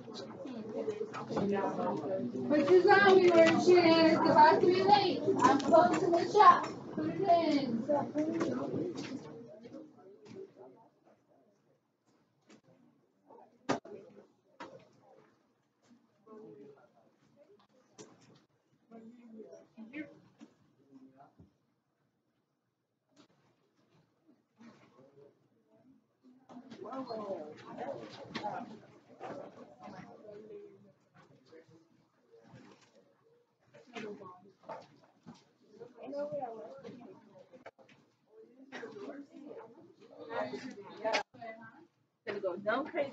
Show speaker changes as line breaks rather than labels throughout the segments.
Put your zombie worksheet in. It's about to be late. I'm closing the shop. Put it in.
Gonna go dumb crazy.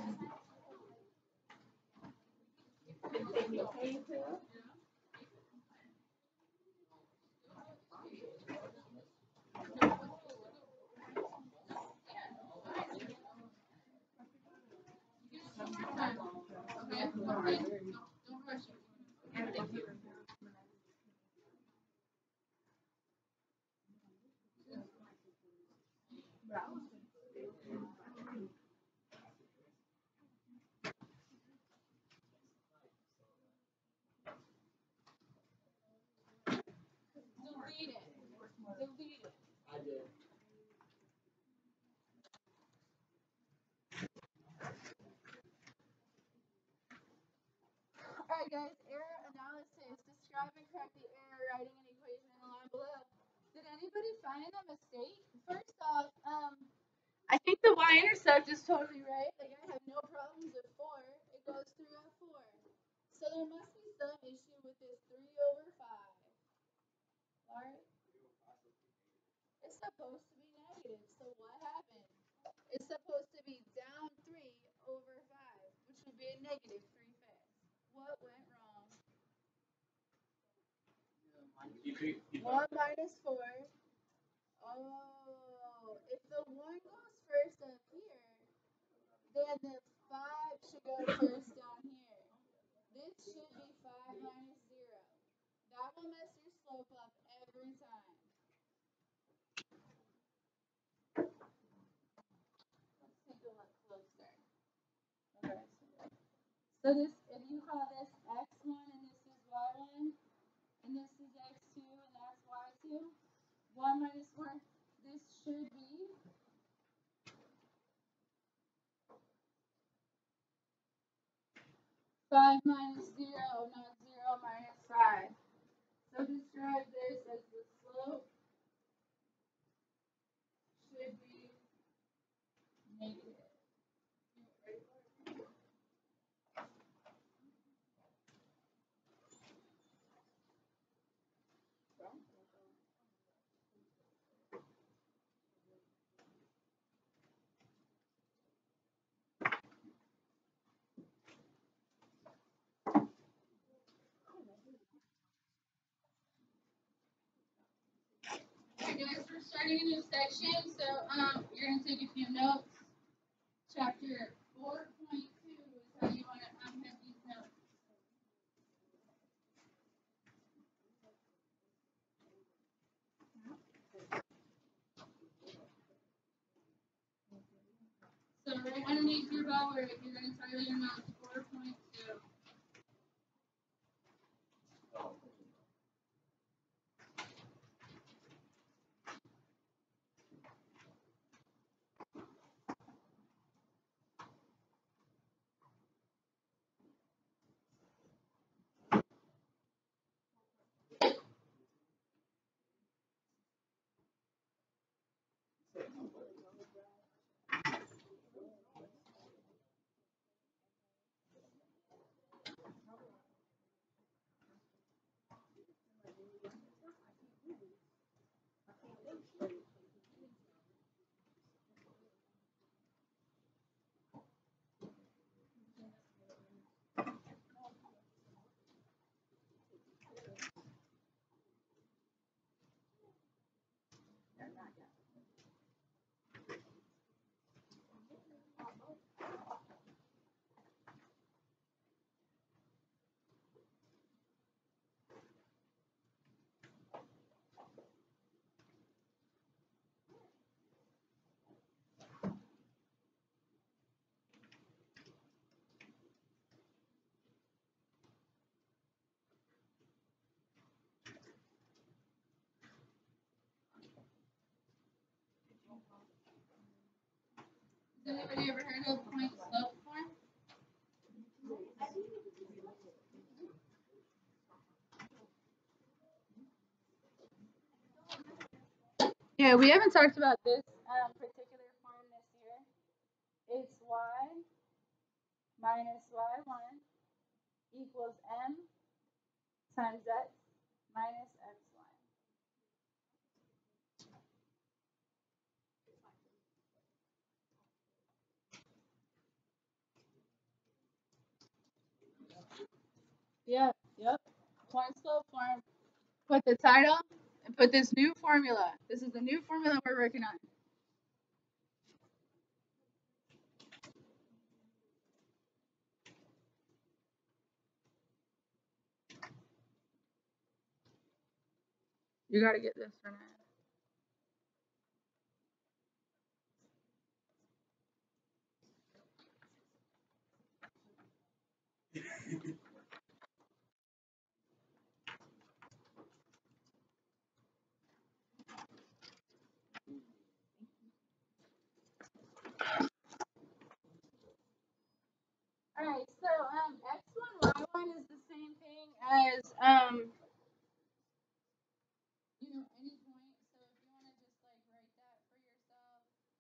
Take your pain pill.
Delete it. Delete it. Alright guys, error analysis. Describe and correct the error writing an equation in the line below. Did anybody find a mistake? First off, I think the y-intercept is totally right. Like I have no problems with 4. It goes through at 4. So there must be some issue with this 3/5. Alright? It's supposed to be negative. So what happened? It's supposed to be down 3/5, which would be a negative 3/5. What went wrong? 1 minus 4. Oh, if the 1 goes first up here, then the 5 should go first down here. This should be 5 minus 0. That will mess your slope up every time. Let's take a look closer. Okay. So this, if you call this x1 and this is y1, and this is x2 and that's y2, 1 minus 4, this should be 5 minus 0, not 0 minus 5. So describe this as the slope should be negative. Alright guys, we're starting a new section, so you're going to take a few notes. Chapter 4.2 is how you want to head these notes. So right underneath your bell word, you're going to title your notes 4.2. Anybody ever heard of point slope form? Yeah, we haven't talked about this particular form this year. It's y minus y1 equals m times x minus x1. Yep. Point slope form. Put the title and put this new formula. This is the new formula we're working on. You got to get this for now. Alright, so x1, y1 is the same thing as any point. So if you want to just like write that for yourself.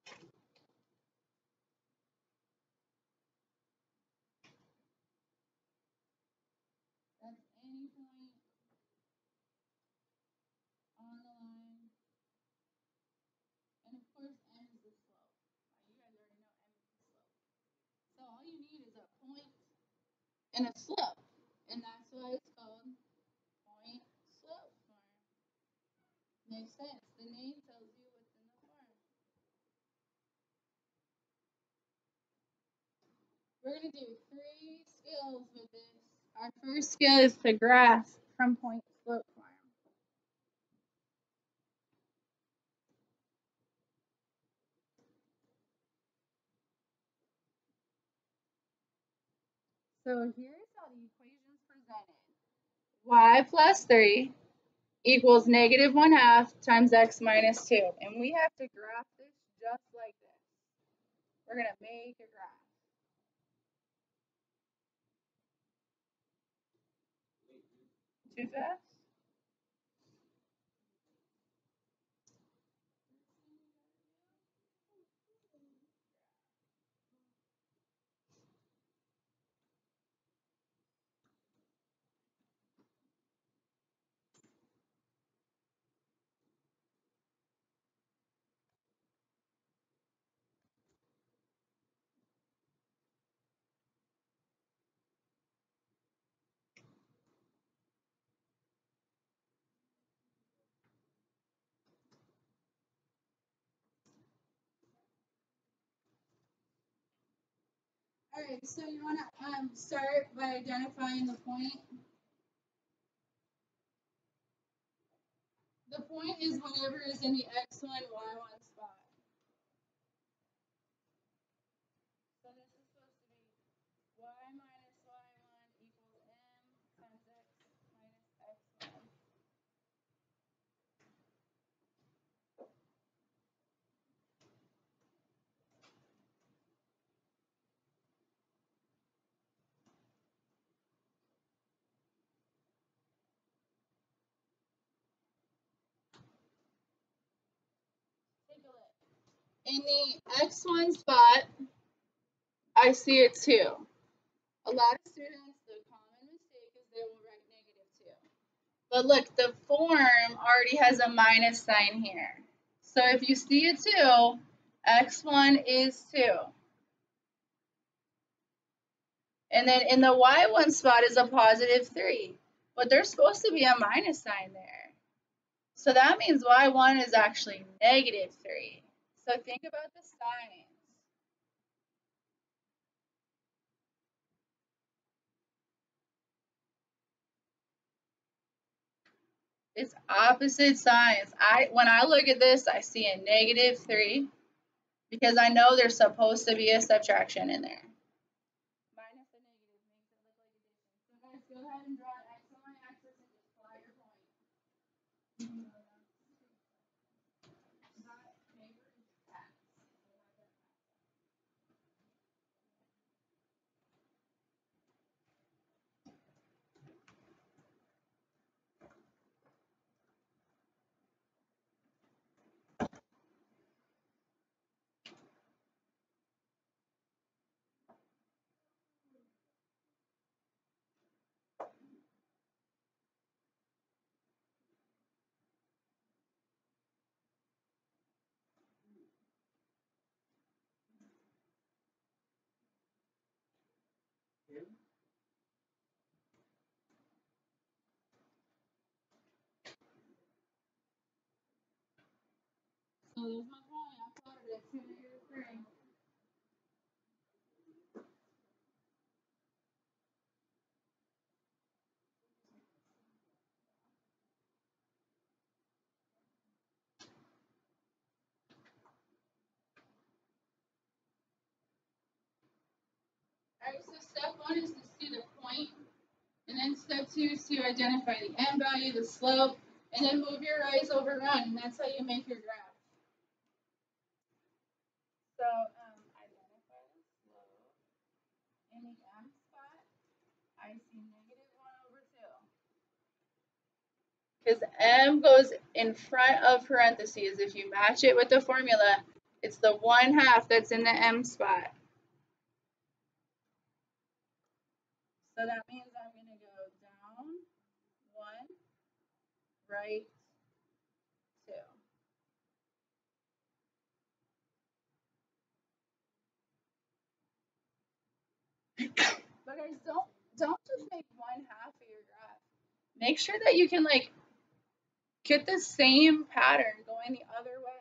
That's any point on the line. And of course m is the slope. You guys already know m is the slope. So all you need is a point and a slope. And that's why it's called point slope form. Makes sense. The name tells you what's in the form. We're going to do 3 skills with this. Our first skill is to graph from point slope form. So here's how the equation's presented. Y plus 3 equals negative 1/2 times x minus 2. And we have to graph this just like this. We're going to make a graph. Too fast? Alright, so you want to start by identifying the point. The point is whatever is in the x1, y1 spot. So this is supposed to be y minus y1 equals m times x minus x1. Take a look. In the x1 spot, I see a 2. A lot of students, the common mistake is they will write -2. But look, the form already has a minus sign here. So if you see a 2, x1 is 2. And then in the y1 spot is a positive 3. But there's supposed to be a minus sign there. So that means y1 is actually -3. So think about the signs. It's opposite signs. When I look at this, I see a -3 because I know there's supposed to be a subtraction in there. Minus a negative makes it look like addition. So guys, go ahead and draw an x on my axis and just plot your point. floated at 2 negative 3. Alright, so step 1 is to see the point, and then step 2 is to identify the m value, the slope, and then move your rise over run, and that's how you make your graph. So identify the slope in the m spot. I see negative 1 over 2. Because m goes in front of parentheses. If you match it with the formula, it's the 1/2 that's in the m spot. So that means I'm going to go down 1, right 2. But guys, don't just make 1/2 of your graph. Make sure that you can like get the same pattern going the other way.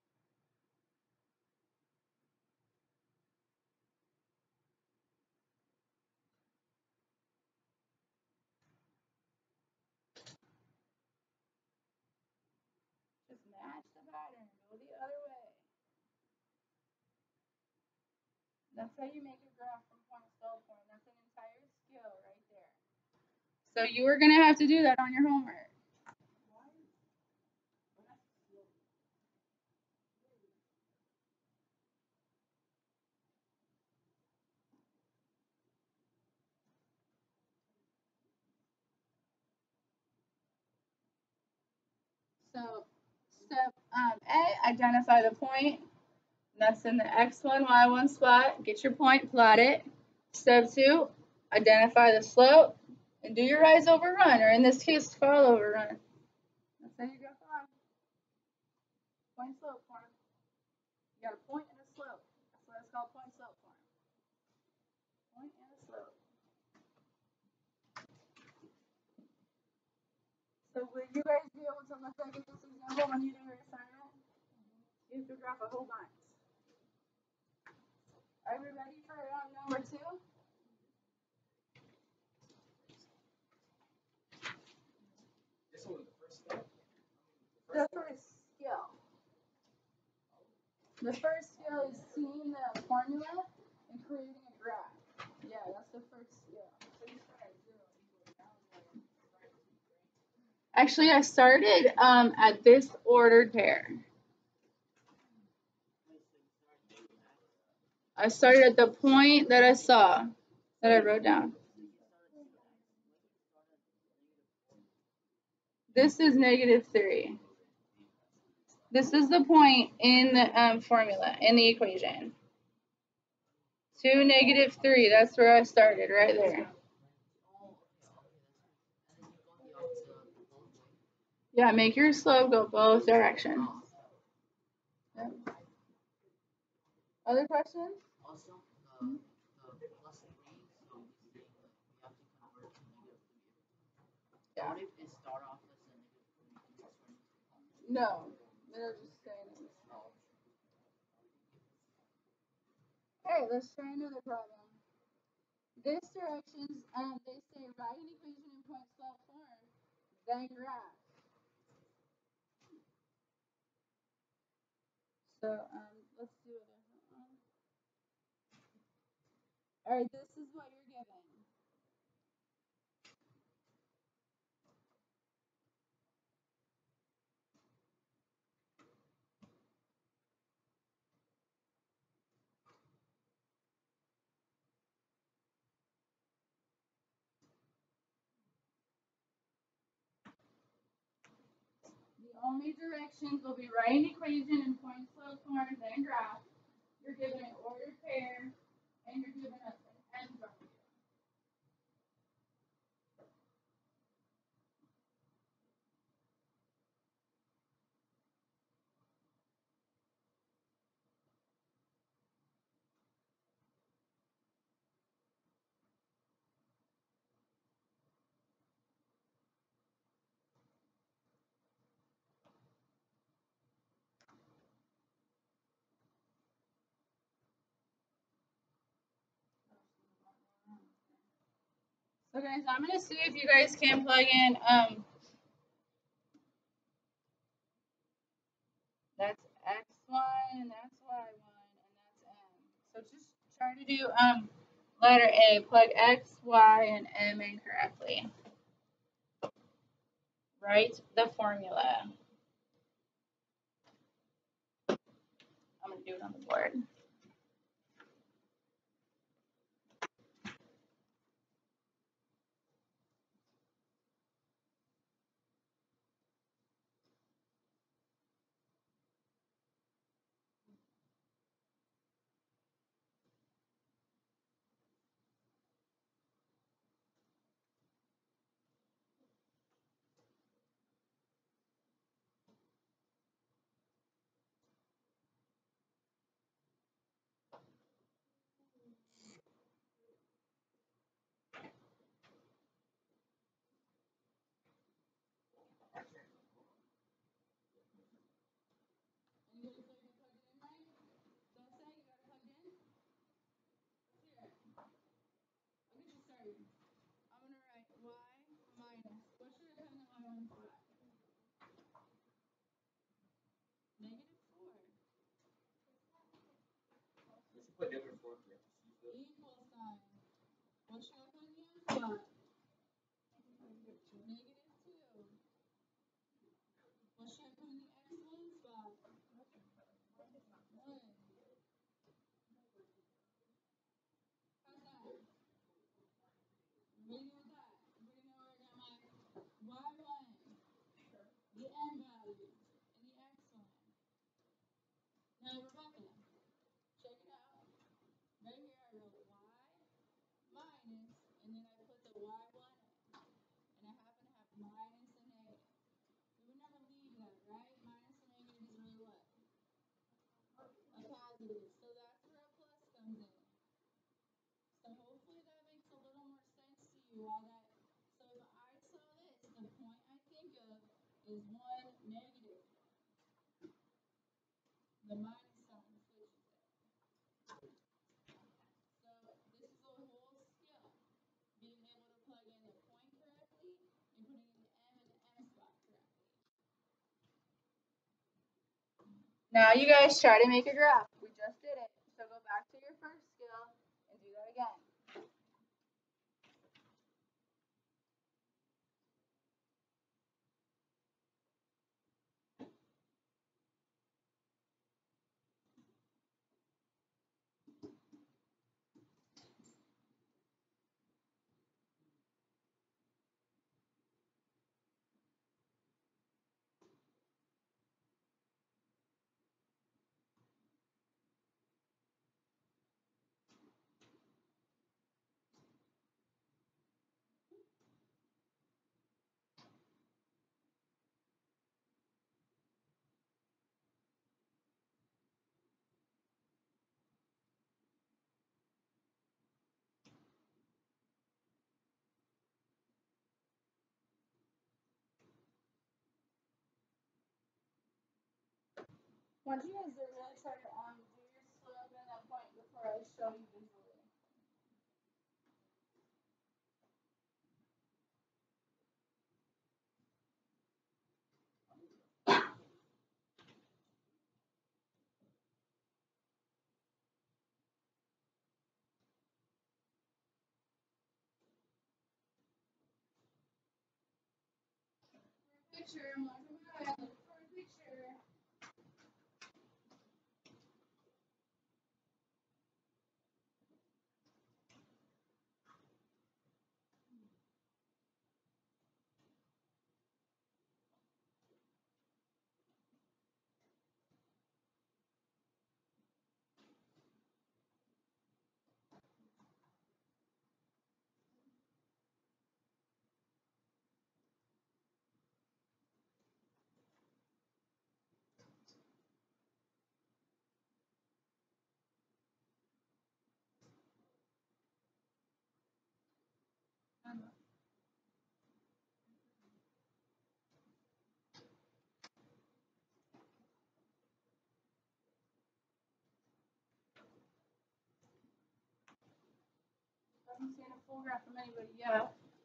Just match the pattern, go the other way. That's how you make a graph from point to slope form. That's an entire skill right there. So you are going to have to do that on your homework. So step A, identify the point. That's in the x1, y1 spot. Get your point, plot it. Step 2, identify the slope and do your rise over run, or in this case, fall over run. That's how you graph on. Point slope form. You got a point and a slope. That's why it's called point slope form. Point and a slope. So will you guys be able to look back at this example when you do your assignment? You have to graph a whole bunch. Are we ready for round number 2? The first skill. The first skill is seeing the formula and creating a graph. Yeah, that's the first skill. Actually, I started at this ordered pair. I started at the point that I saw, that I wrote down. This is negative 3. This is the point in the formula, in the equation. 2, negative 3, that's where I started, right there. Yeah, make your slope go both directions. Yep. Other questions? Yeah. No, they're just saying it. Alright, let's try another problem. This directions, they say write an equation in point slope form, then graph. So let's do a different one. Alright, this is what you're given. The only directions will be write an equation in point slope form, then graph. You're given an ordered pair, and you're given an n value. So guys, I'm gonna see if you guys can plug in that's X1 and that's Y1 and that's M. So just try to do letter A, plug X, Y, and M in correctly. Write the formula. I'm gonna do it on the board. Now you guys try to make a graph. We just did it. So go back to your first skill and do that again. Once you guys really try to do your slope and that point before I show you visually. Picture, I'm looking for a picture. I haven't seen a full graph from anybody yet.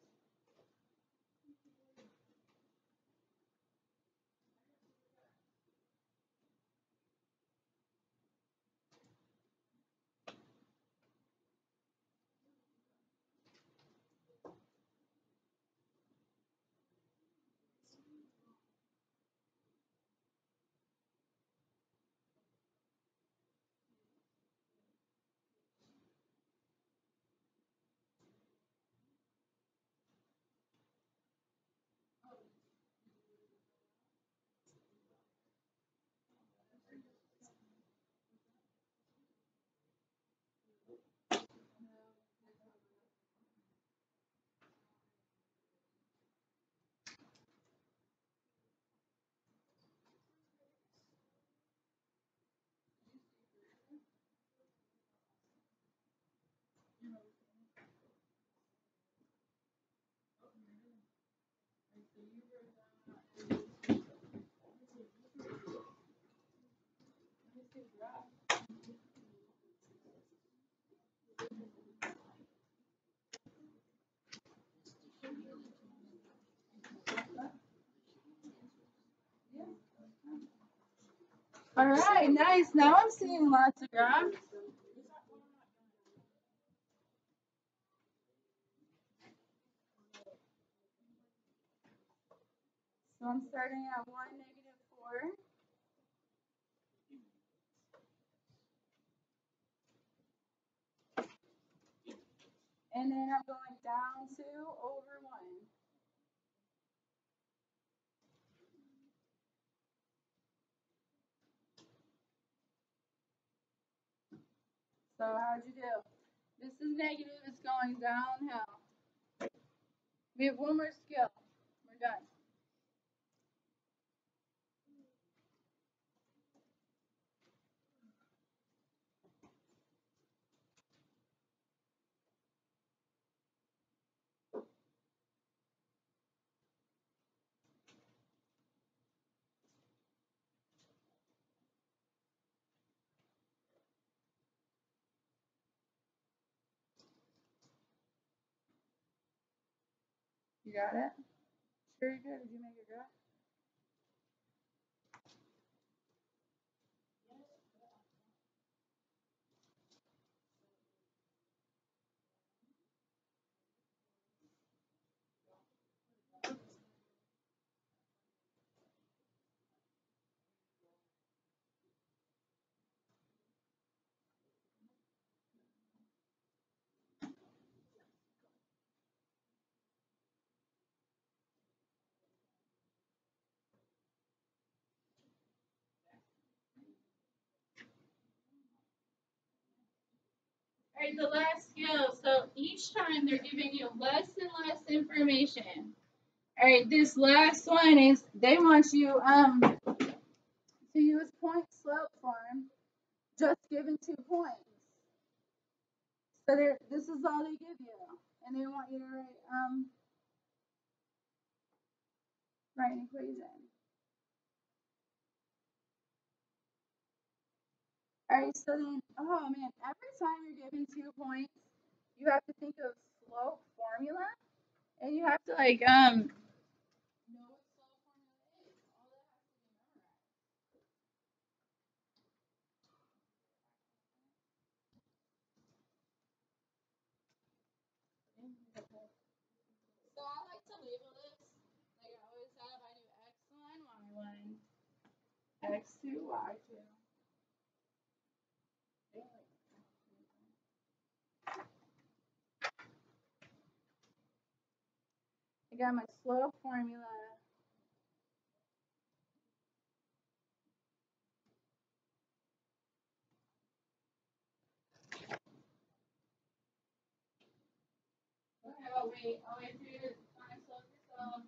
All right, nice. Now I'm seeing lots of graphs. So I'm starting at 1, -4. And then I'm going down 2 over 1. So how'd you do? This is negative, it's going downhill. We have one more skill. We're done. You got it? Sure you did. Did you make a graph? All right, the last skill. So each time they're giving you less and less information. All right, this last one is they want you to use point slope form, just given 2 points. So this is all they give you, and they want you to write an equation. All right, so then, oh man, every time you're given 2 points, you have to think of slope formula, and you have to like know what slope formula is. All that has to be memorized. So I like to label this like I always have. I do x1, y1, x2, y2. I got my slope formula. Okay, I'll wait for you to find slope yourself.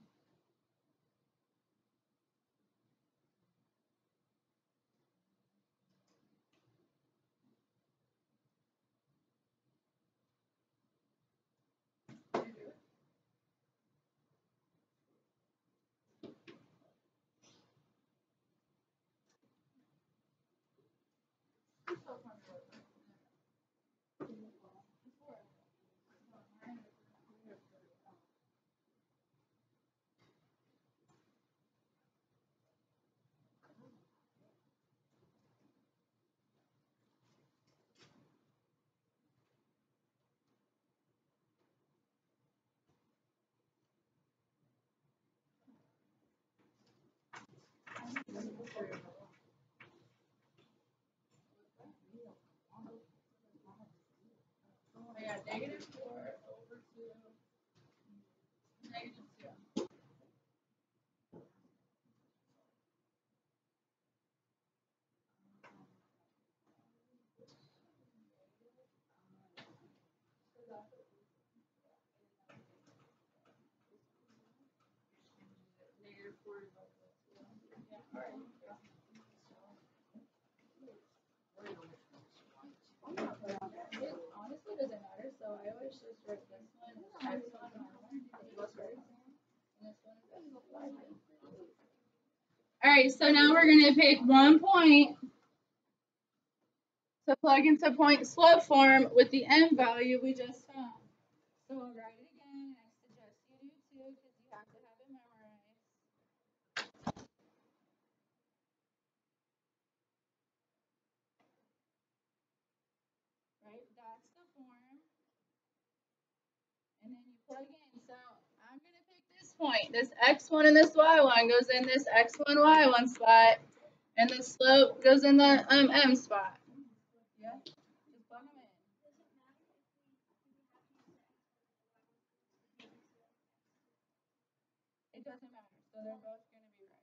I got -4 over 2, -2. -4 is also 2. Yeah, all right. It honestly doesn't matter, so I always just write this one as x1, y1, and this one as All right, so now we're going to pick one point to plug into point slope form with the m value we just found. So we'll write it again, and I suggest you do too because you have to have it memorized. Right, that's the form. And then you plug in. So I'm going to pick this point. This x1 and this y1 goes in this x1, y1 spot, and the slope goes in the m spot. Yeah, just plug them in. It doesn't matter. So they're both going to be right.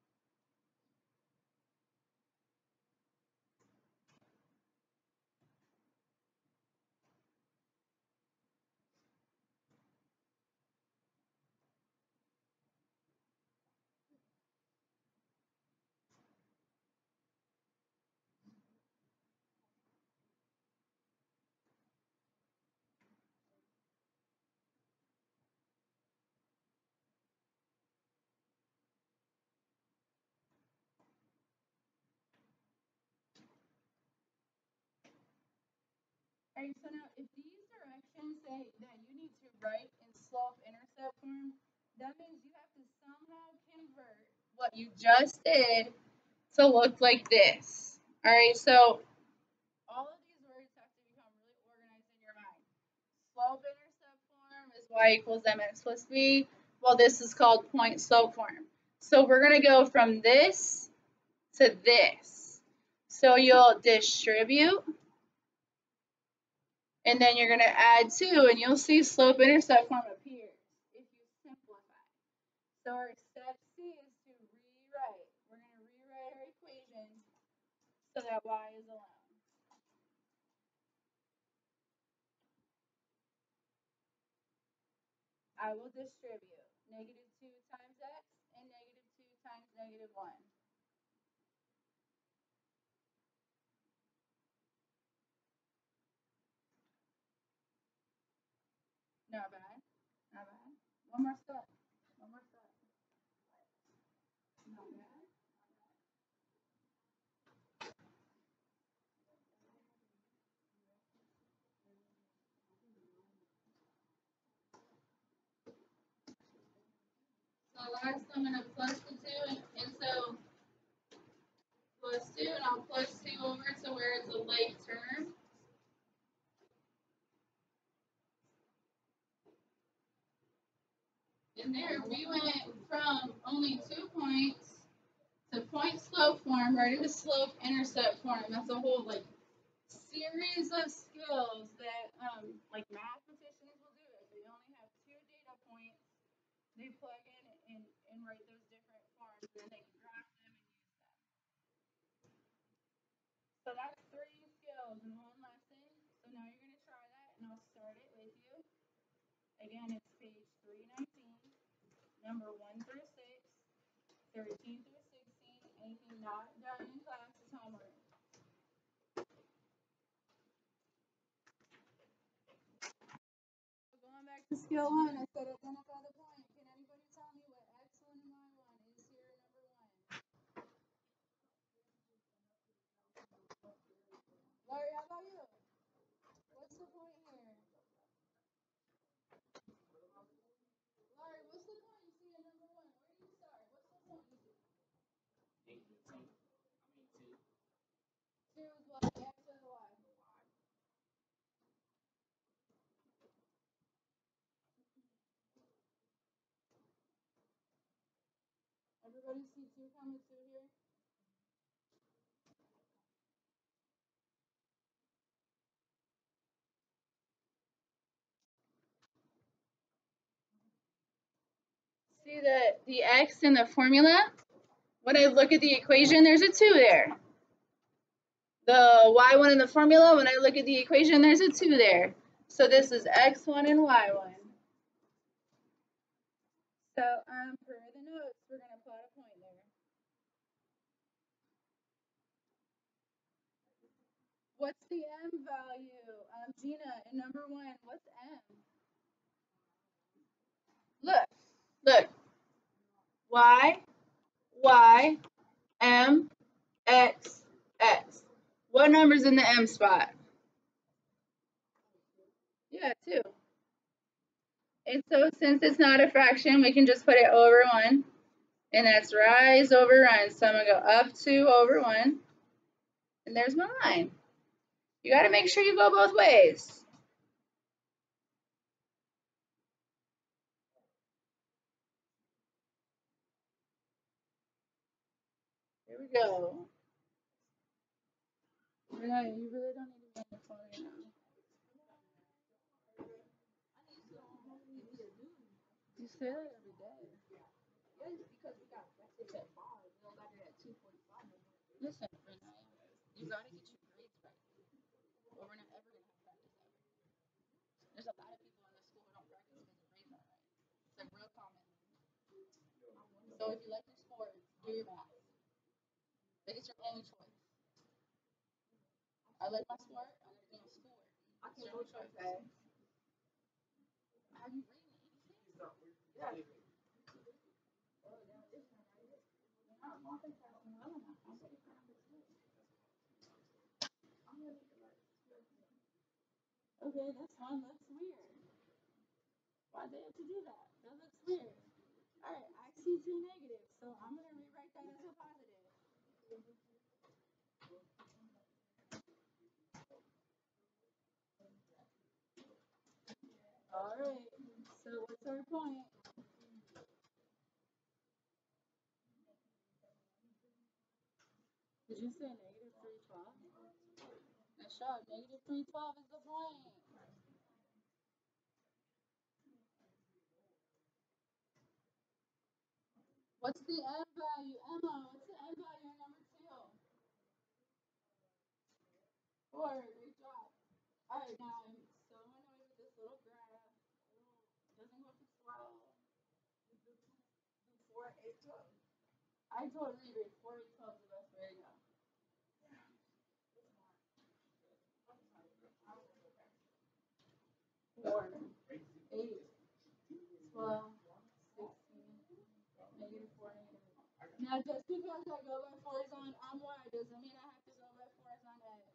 All right, so now if these directions say that you need to write in slope-intercept form, that means you have to somehow convert what you just did to look like this. All right, so all of these words have to become really organized in your mind. Slope-intercept form is y equals mx plus b. Well, this is called point-slope form. So we're going to go from this to this. So you'll distribute, and then you're going to add 2, and you'll see slope-intercept form appear if you simplify. So our step C is to rewrite. We're going to rewrite our equation so that y is alone. I will distribute negative 2 times x and negative 2 times negative 1. Not bad. Not bad. One more step. One more step. Not bad. So last I'm going to plus the 2, and so plus 2, and I'll plus 2 over to where it's a like term. And there we went from only 2 points to point slope form right into slope intercept form. That's a whole like series of skills that like mathematicians will do. If they only have 2 data points, they plug in and write those different forms, and then they can graph them and use them. So that's 3 skills in one lesson. So now you're going to try that, and I'll start it with you. Again, it's page 319, number 1 through 6, 13 through 16. Anything not done in class is homework. Going back to skill 1, I said identify the point. Can anybody tell me what x1 and y1 is here in number 1? Larry, how about you? What's the point here? Larry, what's the point you see in number 1? Where do you start? What's the point you see? 2 is what? The x or the y? Everybody see 2 comma 2 here? See the x in the formula? When I look at the equation, there's a 2 there. The y1 in the formula, when I look at the equation, there's a 2 there. So this is x1 and y1. So per the notes, we're going to plot a point there. What's the m value? Gina, in number 1, what's m? Look. Y, Y, M, X, X. What number's in the M spot? Yeah, 2. And so since it's not a fraction, we can just put it over 1. And that's rise over run. So I'm going to go up 2 over 1. And there's my line. You got to make sure you go both ways. Here we go. You really don't need to be on the phone right now. You say that every day. Listen, Renee, you got to get your grades right. Or we're not ever going to have practice ever. There's a lot of people in the school who don't practice because their grades aren't right. It's like real common. So if you like your sport, do your math. Like it's your only choice. I like my sport, I like doing schoolwork. It's your only choice. Okay. Have you written anything? Yeah. Okay, that's fine. That's weird. Why'd they have to do that? That looks weird. Alright, I see 2 negatives, so I'm going to rewrite that as a positive. Alright, so what's our point? Did you say negative 312? Nice shot. Negative 312 is the point. What's the M value? Emma, what's the M value in number 2? 4. Great job. Alright, now I'm so annoyed with this little graph. It doesn't go to 12. 4, 8, 12. I totally agree. 4, 8, 12 is the best way to go. 4, 8, 12, 16, negative 4, negative 8. Now, just because I go by 4s on Y doesn't mean I have to go by 4s on X.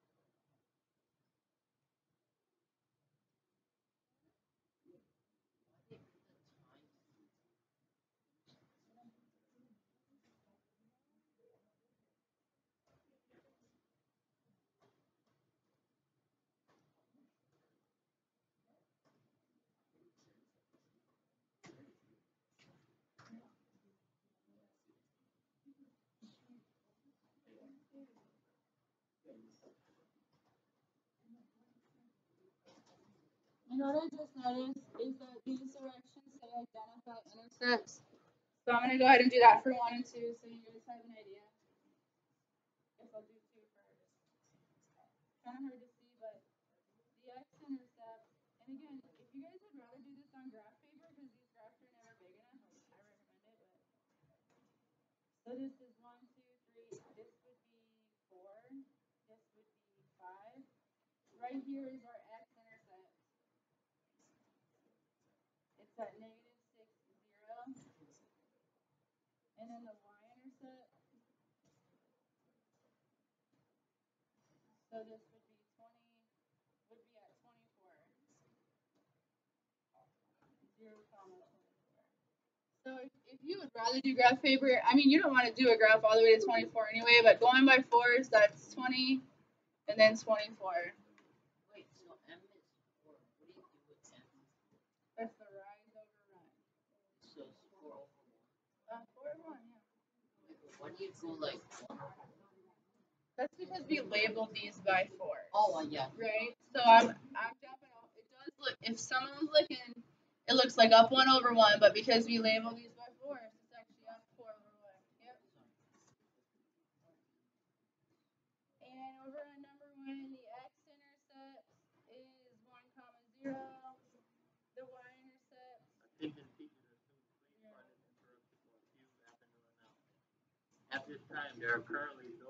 And what I just noticed is that these directions say identify intercepts. So I'm going to go ahead and do that for 1 and 2 so you guys have an idea. Guess I'll do 2 first. Kind of hard to see, but the x-intercept, and again, if you guys would rather do this on graph paper because these graphs are never big enough, I recommend it. But so this is 1, 2, 3. This would be 4. This would be 5. Right here is our x-intercept. It's at negative 6, 0. And then the y-intercept. So this would be 20. Would be at 24. 0, 24. So if you would rather do graph paper, I mean, you don't want to do a graph all the way to 24 anyway, but going by 4s, that's 20, and then 24.
Wait, so M is 4. What do you do with M?
That's the rise over run.
So it's 4 over 1.
4 over 1, yeah.
Why do you go like 1?
That's because we labeled these by 4.
Oh, yeah.
Right? So I'm jumping off. It does look, if someone's looking, it looks like up 1 over 1, but because we label these by 4, it's actually up 4 over 1. Yep. And over on number 1, the x-intercept is 1, 0. The y-intercept.
Attention teachers and students, please try to interrupt before queues happen to run out. At this time, there are currently